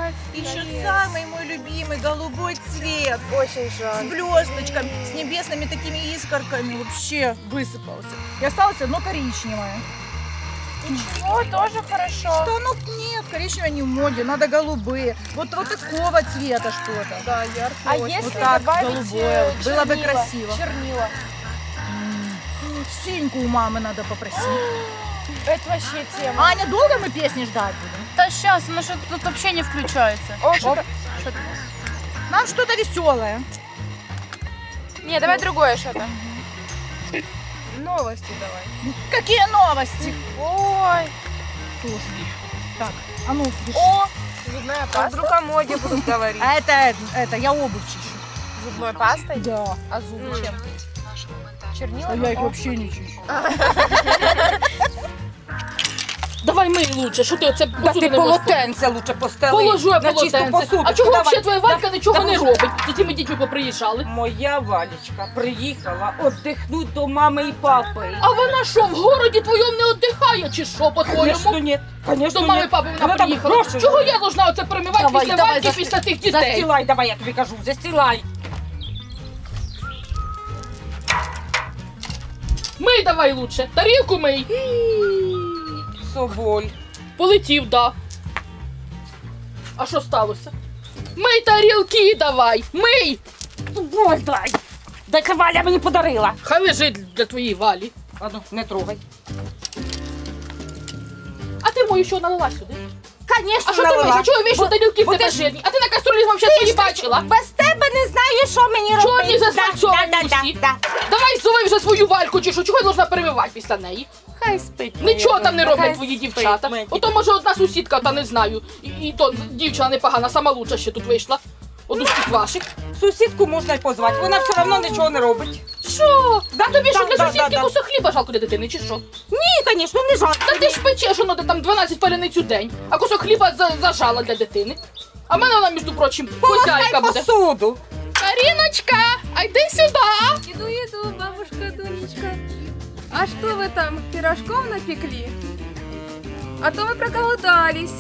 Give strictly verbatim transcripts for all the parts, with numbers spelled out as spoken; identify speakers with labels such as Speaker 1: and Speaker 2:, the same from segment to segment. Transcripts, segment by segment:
Speaker 1: Еще самый мой любимый голубой цвет.
Speaker 2: Очень жаль.
Speaker 1: С блесточками, с небесными такими искорками. Вообще высыпался. И осталось одно коричневое.
Speaker 2: Ничего, тоже хорошо.
Speaker 1: Что? Ну нет, коричневые не в моде, надо голубые. Вот, вот такого цвета что-то.
Speaker 2: Да, яркий. А
Speaker 1: очень.
Speaker 2: если
Speaker 1: Вот так,
Speaker 2: добавить
Speaker 1: голубое,
Speaker 2: чернила,
Speaker 1: было бы красиво.
Speaker 2: Чернила.
Speaker 1: Синьку у мамы надо попросить.
Speaker 2: Это вообще тема.
Speaker 1: Аня, долго мы песни ждать будем?
Speaker 3: Да сейчас, она что тут вообще не включается.
Speaker 2: О, что-то...
Speaker 1: Нам что-то веселое.
Speaker 2: Не, давай другое что-то. Новости давай.
Speaker 1: Какие новости?
Speaker 2: Ой.
Speaker 1: Тоже. Так, а ну,
Speaker 2: О, зубная паста. А вдруг о моде будут говорить?
Speaker 1: А это, это, я обувь чищу.
Speaker 2: Зубной пастой?
Speaker 1: Да.
Speaker 2: А зубы чем? Чернила?
Speaker 1: А я их вообще не чищу.
Speaker 3: Давай мий лучше, що ти оце
Speaker 4: Да
Speaker 3: посуду
Speaker 4: ти
Speaker 3: не можеш
Speaker 4: полотенце лучше постели.
Speaker 3: Положу я
Speaker 4: на чисту
Speaker 3: полотенце.
Speaker 4: посуду.
Speaker 3: А чого
Speaker 4: Давай.
Speaker 3: взагалі твоя Валька
Speaker 4: Да,
Speaker 3: нічого
Speaker 4: да,
Speaker 3: не
Speaker 4: що?
Speaker 3: робить? З цими дітьми поприїжджали.
Speaker 4: Моя Валечка приїхала віддихнути до мами і папи.
Speaker 3: А вона що, в городі твоєму не віддихає, чи що, по-твоєму?
Speaker 4: Конечно, нет. Конечно,
Speaker 3: До мами і
Speaker 4: нет.
Speaker 3: папи вона
Speaker 4: Вона там
Speaker 3: приїхала.
Speaker 4: гроші
Speaker 3: Чого
Speaker 4: заробила.
Speaker 3: я должна оце перемивати
Speaker 4: Давай,
Speaker 3: після
Speaker 4: давай,
Speaker 3: Вальки,
Speaker 4: зас-
Speaker 3: після тих дітей?
Speaker 4: Застілай, давай, я тобі кажу, застілай.
Speaker 3: Мий давай лучше, тарілку мий.
Speaker 4: Соболь.
Speaker 3: Полетів, да. А що сталося? Мий тарілки давай, мий!
Speaker 4: Соболь дай. Дай-ка Валя мені подарила.
Speaker 3: Хай лежить для твоєї Валі.
Speaker 4: А ну, не трогай.
Speaker 3: А ти мою що налила сюди?
Speaker 4: Конечно,
Speaker 3: А що ти миш? А чого вічно тарілки в
Speaker 4: Бо
Speaker 3: тебе
Speaker 4: ти ж-
Speaker 3: жирні? А ти на каструлі взагалі свої бачила?
Speaker 4: Без тебе не знаю, що мені робити.
Speaker 3: Чорні засмальцьовані
Speaker 4: Да, да,
Speaker 3: усі.
Speaker 4: да, да.
Speaker 3: Давай зови вже свою Вальку, чи що? Чого я должна перемивати після неї?
Speaker 4: Хай спить.
Speaker 3: Нічого
Speaker 4: моя
Speaker 3: там не
Speaker 4: Валя,
Speaker 3: роблять
Speaker 4: хай
Speaker 3: твої
Speaker 4: спить,
Speaker 3: дівчата.
Speaker 4: моя
Speaker 3: Ото може одна сусідка, та не знаю. І, і то дівчина непогана, сама лучша ще тут вийшла. Одну з тих ваших.
Speaker 4: Сусідку можна й позвати, вона все одно нічого не робить.
Speaker 3: Що? Да тобі що
Speaker 4: Да,
Speaker 3: для
Speaker 4: да,
Speaker 3: сусідки
Speaker 4: да, да.
Speaker 3: кусок хліба жалко для дитини, чи що?
Speaker 4: Ні, звісно, не жалко.
Speaker 3: Та ти ж печеш, воно де там дванадцять паляниць у день, а кусок хліба за- зажала для дитини. А в мене вона, між прочим, хозяйка
Speaker 4: Полоскай
Speaker 3: буде.
Speaker 4: посуду.
Speaker 3: Каріночка, а йди сюди.
Speaker 5: Иду, иду, бабушка Дунечка. А что вы там, пирожков напекли? А то мы проголодались.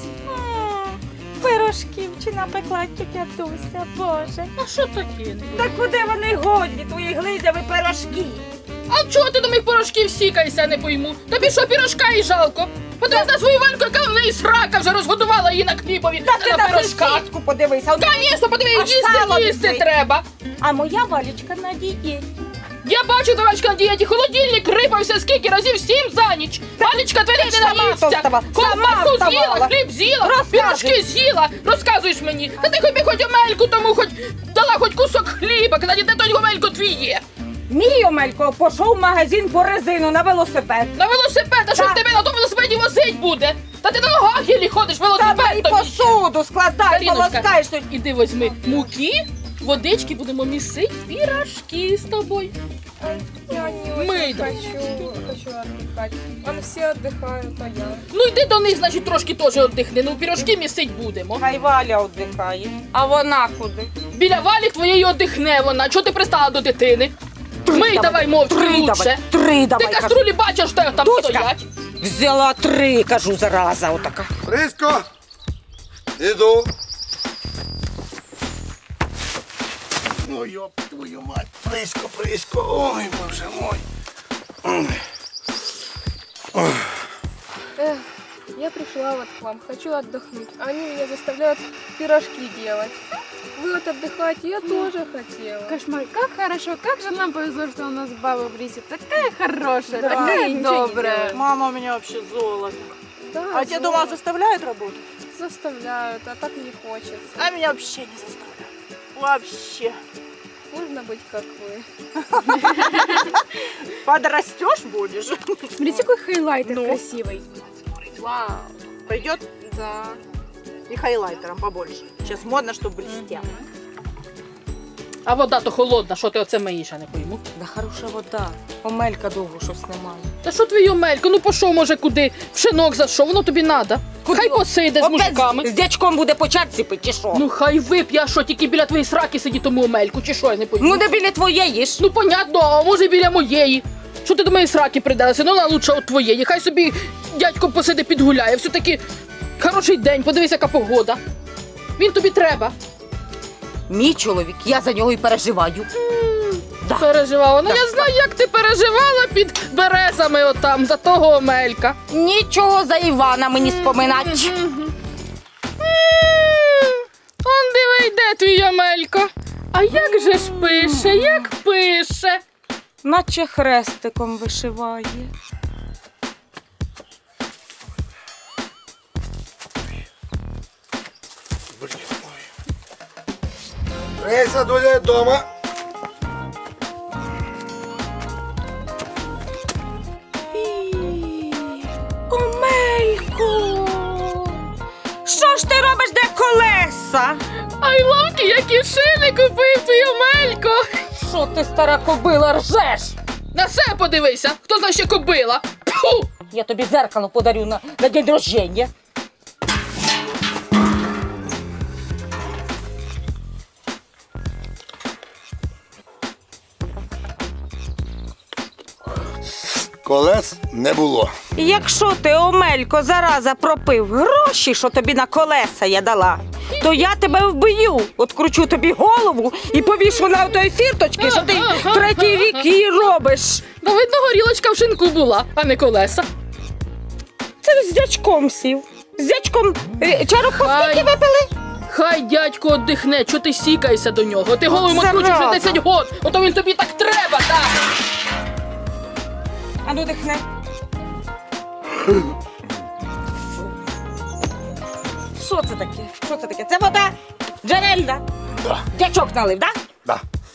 Speaker 4: Пирожків чи напекла тітя Дуся, Боже.
Speaker 3: А що таке?
Speaker 4: Та куди вони годні, твої глизяві пирожки?
Speaker 3: А чого ти до моїх пирожків сікаєшся, не пойму? Тобі що, пірожка і жалко? Подивись на свою Вальку, яка в неї срака вже розгодувала її на хлібові,
Speaker 4: Та
Speaker 3: а
Speaker 4: ти
Speaker 3: на
Speaker 4: на
Speaker 3: пирожках.
Speaker 4: сусідку подивися.
Speaker 3: Звісно, подиви,
Speaker 4: Аж
Speaker 3: їсти,
Speaker 4: сало
Speaker 3: їсти
Speaker 4: відбий.
Speaker 3: треба.
Speaker 4: А моя Валечка на дієті.
Speaker 3: Я бачу, Валечка на дієті, холодильник рипався скільки разів, сім за ніч. Валечка, твоя не
Speaker 4: сама
Speaker 3: наїсться.
Speaker 4: вставала, сама
Speaker 3: Ковбасу з'їла,
Speaker 4: вставала.
Speaker 3: хліб з'їла,
Speaker 4: Розказуй.
Speaker 3: пірожки з'їла. Розказуєш мені. Та ти хоч хоч омельку тому, хоч дала хоч кусок хліба, коли де той омелько твій є.
Speaker 4: Мій Омелько пішов в магазин по резину на велосипед.
Speaker 3: На велосипед, а що
Speaker 4: Так.
Speaker 3: в тебе на тому велосипеді возить буде? Та ти на ногах єлі ходиш, велосипед
Speaker 4: Давай
Speaker 3: тобі ще.
Speaker 4: посуду складай,
Speaker 3: Каріночка,
Speaker 4: полоскаєш. тут.
Speaker 3: іди возьми муки, водички, будемо місити пірожки з тобою.
Speaker 5: Я не очень
Speaker 3: Мы да.
Speaker 5: хочу, хочу отдыхать. Вон все отдыхают, а я.
Speaker 3: Ну йди до них, значить, трошки теж віддихни. Ну, пірожки місить будемо.
Speaker 4: Хай Валя віддихає. А вона куди?
Speaker 3: Біля Валі твоєї віддихне вона. Чого ти пристала до дитини? Мий давай мовчки
Speaker 4: Три
Speaker 3: лучше.
Speaker 4: давай, три
Speaker 3: Ти
Speaker 4: давай, кажу.
Speaker 3: каструлі бачиш, що там
Speaker 4: Дуська.
Speaker 3: стоять.
Speaker 4: Взяла три, кажу, зараза отака.
Speaker 6: Приско! Іду. Ну, ёб твою мать, Приско, Приско, ой, боже мой.
Speaker 5: Эх, я пришла вот к вам, хочу отдохнуть. а Они меня заставляют пирожки делать. Вы вот отдыхаете, я тоже хотела.
Speaker 7: Кошмар, как хорошо, как же нам повезло, что у нас баба в Рисе. Такая хорошая,
Speaker 5: Да,
Speaker 7: такая
Speaker 5: ничего не
Speaker 7: добрая.
Speaker 5: делает.
Speaker 1: Мама у меня вообще золото.
Speaker 5: Да,
Speaker 1: А тебя
Speaker 5: зло.
Speaker 1: дома заставляют работать?
Speaker 5: Заставляют, а так не хочется.
Speaker 1: А меня вообще не заставляют. Вообще.
Speaker 5: Нужно быть как вы.
Speaker 1: Подрастешь будешь?
Speaker 7: Смотрите, какой хайлайтер
Speaker 1: Ну.
Speaker 7: красивый.
Speaker 1: Вау. Пойдет?
Speaker 5: Да.
Speaker 1: И хайлайтером побольше. Сейчас модно, чтобы блестело.
Speaker 3: А вода то холодна, що ти оце миєш, я не пойму.
Speaker 4: Да хороша вода. Омелька довго щось немає.
Speaker 3: Та що твій Омелько, ну пішов, може, куди? В шинок зайшов, воно тобі надо. Хай посиде з мужиками.
Speaker 4: З дядьком буде по чарці пити, чи що?
Speaker 3: Ну хай вип'є, а що, тільки біля твоєї сраки сидить тому Омельку, чи що, я не пойму.
Speaker 4: Ну, де біля твоєї ж.
Speaker 3: Ну, понятно, а може біля моєї. Що ти до моєї сраки придалася? Ну, вона лучше від твоєї. Хай собі дядько посиде підгуляє. Все-таки хороший день, подивись, яка погода. Він тобі треба.
Speaker 4: Мій чоловік, я за нього і переживаю. Да.
Speaker 3: Переживала. Ну я знаю, як ти переживала під березами отам, за того Омелька.
Speaker 4: Нічого за Івана мені споминать.
Speaker 3: Он диви, йде твій Омелько. А як же ж пише, як пише?
Speaker 4: Наче хрестиком вишиває.
Speaker 6: Рейса, Дуля дома.
Speaker 4: Омелько! Що ж ти робиш, де колеса?
Speaker 3: Ай, ловки, які шини купив твій Омелько.
Speaker 4: Що ти, стара кобила, ржеш?
Speaker 3: На себе подивися, хто знає, що кобила. Фу!
Speaker 4: Я тобі зеркало подарю на, на день рождення.
Speaker 6: Колес не було.
Speaker 4: Якщо ти, Омелько, зараза пропив гроші, що тобі на колеса я дала, то я тебе вбию, откручу тобі голову і повішу на той фірточки, що ти третій рік її робиш.
Speaker 3: Да, видно, горілочка в шинку була, а не колеса.
Speaker 4: Це з дядьком сів. З дядьком е, чарок по
Speaker 3: Ай.
Speaker 4: скільки випили?
Speaker 3: Хай дядько оддихне, чого ти сікаєшся до нього? Ти голову
Speaker 4: Зараза.
Speaker 3: откручив вже десять год, ото він тобі так треба, так?
Speaker 4: А ну дихни. Що це таке? Що це таке? Це вода джерельна.
Speaker 6: Да.
Speaker 4: Дячок налив, так?
Speaker 6: Да.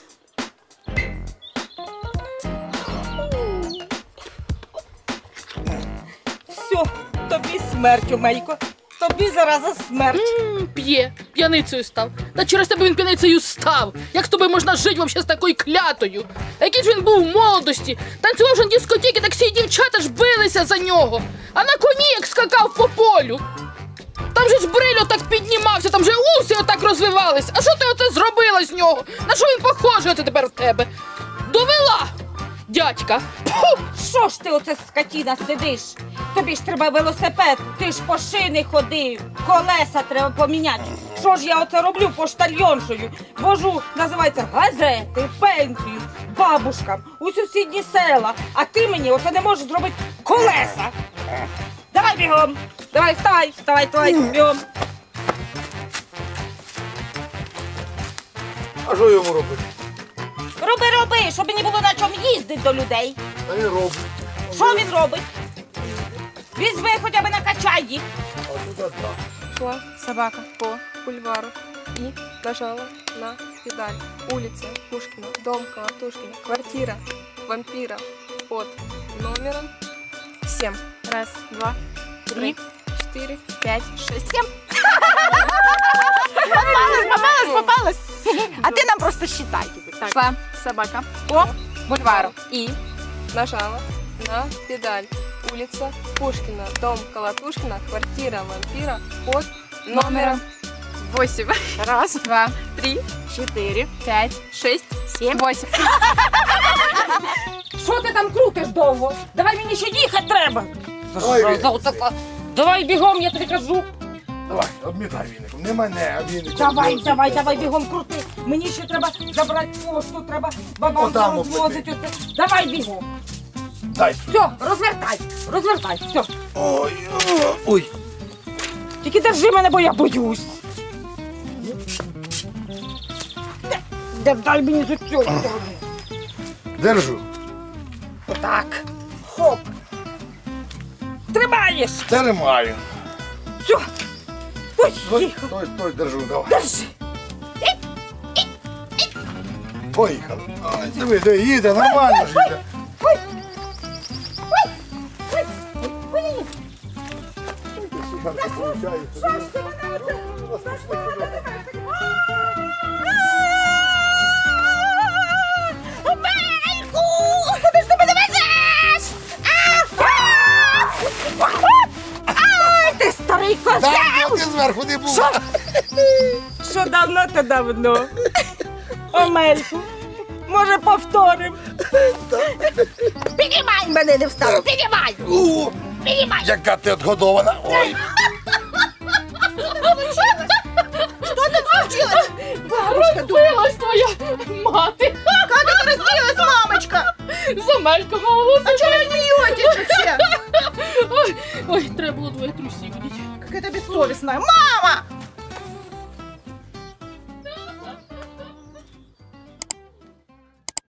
Speaker 4: Все, тобі смерть, Омелько. Тобі зараза смерть.
Speaker 3: М, П'є, п'яницею став. Та через тебе він п'яницею став. Як з тобою можна жити взагалі з такою клятою? А який ж він був в молодості? Танцював вже на дискотеки, так всі дівчата ж билися за нього. А на коні як скакав по полю. Там же ж бриль отак піднімався, там же уси отак розвивались. А що ти оце зробила з нього? На що він похожий оце тепер в тебе? Довела, дядька. Фу!
Speaker 4: Що ж ти оце скотіна сидиш? Тобі ж треба велосипед, ти ж по шини ходив, колеса треба поміняти. Що ж я оце роблю поштальйоншою? Вожу, називається, газети, пенсію, бабушкам, у сусідні села. А ти мені оце не можеш зробити колеса. Давай бігом, давай, вставай, вставай, вставай, бігом.
Speaker 6: А що йому робити?
Speaker 4: Роби, роби, щоб мені було на чому їздити до людей.
Speaker 6: А він робить.
Speaker 4: Що він робить? Візьми, хоча б накачай їх.
Speaker 6: А тут одна.
Speaker 5: Шла собака по бульвару и нажала на педаль. Улица Пушкина, дом Колотушкина, квартира вампира под номером семь. Раз, два, три, четыре, пять, шесть, семь.
Speaker 1: Попалась, попалась, попалась. А ти нам просто считай.
Speaker 5: Так,
Speaker 7: Шла собака
Speaker 5: по
Speaker 7: бульвару.
Speaker 5: и нажала на педаль. Улица Пушкина, дом Колотушкина, квартира вампира под номером
Speaker 7: Восемь.
Speaker 5: раз,
Speaker 7: Два.
Speaker 5: три,
Speaker 7: Четыре. Пять.
Speaker 5: шесть,
Speaker 7: Семь. Восемь.
Speaker 4: Що ти там крутиш довго? Давай мені ще їхати треба.
Speaker 6: Давай,
Speaker 4: Що
Speaker 6: Віник.
Speaker 4: за отака? Давай бігом, я тобі кажу.
Speaker 6: Давай, обмітай віником. Не мене, а віником.
Speaker 4: Давай, давай, давай бігом крути. Мені ще треба забрати пошту, треба бабам
Speaker 6: Отам
Speaker 4: розвозити. оце. Давай бігом.
Speaker 6: Дай сюди.
Speaker 4: Все, розвертай, розвертай, все.
Speaker 6: Ой, о, ой.
Speaker 4: Тільки держи мене, бо я боюсь. Де, де дай мені з цього сторони.
Speaker 6: Держу.
Speaker 4: Отак. Хоп. Тримаєш.
Speaker 6: Тримаю.
Speaker 4: Все. Ой,
Speaker 6: Стой,
Speaker 4: тихо.
Speaker 6: стой, стой, держу, давай.
Speaker 4: Держи.
Speaker 6: Поїхали. Ой, диви, диви, їде, нормально ж їде.
Speaker 4: Куди ж ти мене везеш? Ай, ти старий козел!
Speaker 6: Так, ти зверху не була.
Speaker 4: Що давно, то давно. Омельку, може повторим? Піднімай мене, не встану, піднімай!
Speaker 6: У, Яка ти отгодована. Ой.
Speaker 3: Амелька, мама,
Speaker 1: А чого ви смієтесь вообще?
Speaker 3: Ой, ой, треба було двоє трусів.
Speaker 1: Какая-то бессовестная. Мама!